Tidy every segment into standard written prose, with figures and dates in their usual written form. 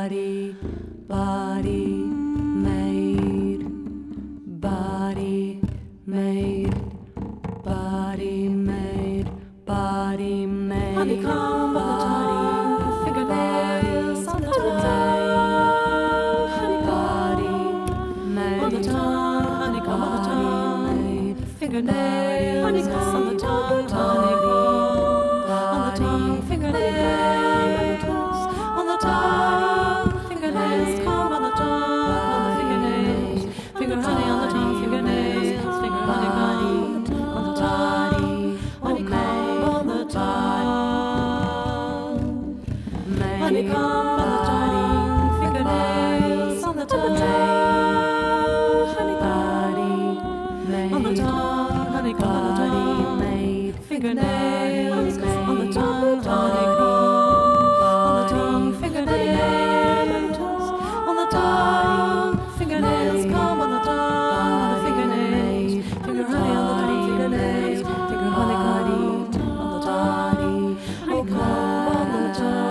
body, body made, body made, body made, body made. Honeycomb on the tongue, fingernails on the tongue. Honeycomb on the tongue, honeycomb on the tongue. Fingernails on the tongue, honeycomb on the tongue, fingernails on the tongue, fingernails comb on the tongue, on the fingernails, finger honey on the tongue, fingernails, finger honeycomb on the tongue, honeycomb on the tongue, honeycomb on the tongue, fingernails on the tongue, honeycomb on the tongue, honeycomb on the tongue, fingernails on the tongue, honeycomb on the tongue, fingernails on the tongue, fingernails comb on the tongue, on the fingernails, finger honey on the tongue, fingernails, finger honeycomb on the tongue, honeycomb on the tongue.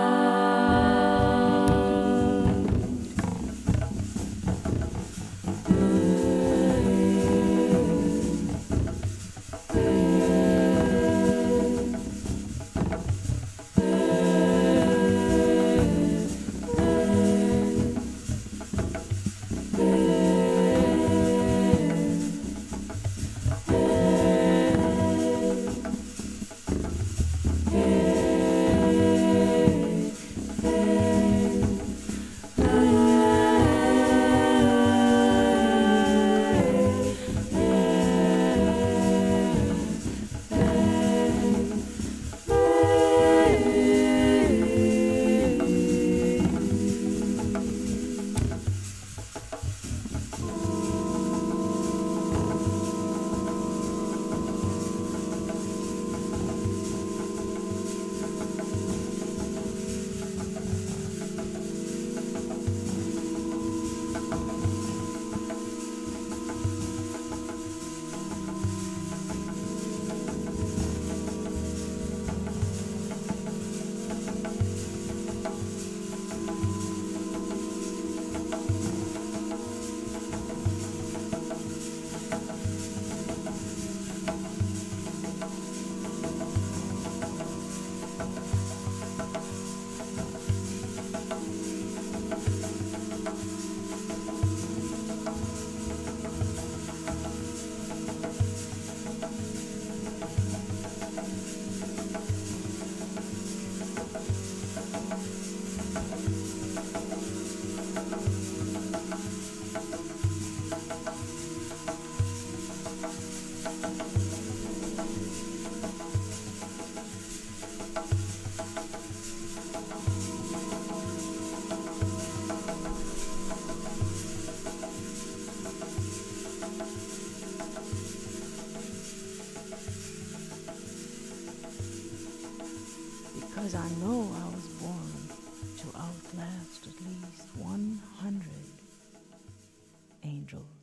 Because I know I was born to outlast at least 100 angels.